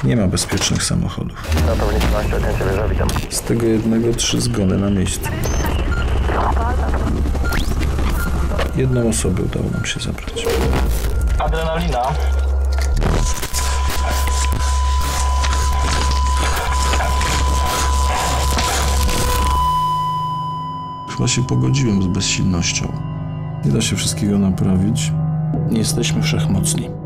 Nie ma bezpiecznych samochodów. Ratownik 12, agencja wieża, witam. Z tego jednego 3 zgony na miejscu. Jedną osobę udało nam się zabrać. Adrenalina. Chyba się pogodziłem z bezsilnością. Nie da się wszystkiego naprawić. Nie jesteśmy wszechmocni.